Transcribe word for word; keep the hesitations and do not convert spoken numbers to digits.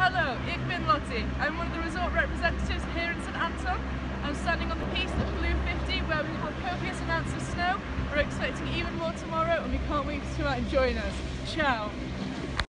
Hello, ik ben Lottie. I'm one of the resort representatives here in St Anton. I'm standing on the piste at Blue fifty where we have copious amounts of snow. We're expecting even more tomorrow and we can't wait to come out and join us. Ciao!